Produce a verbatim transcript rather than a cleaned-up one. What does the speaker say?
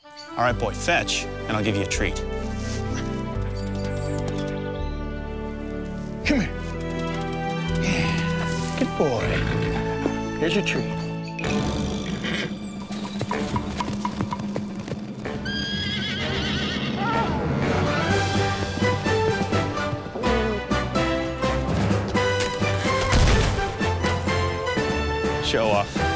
All right, boy, fetch, and I'll give you a treat. Come here. Yeah, good boy. Here's your treat. Show off.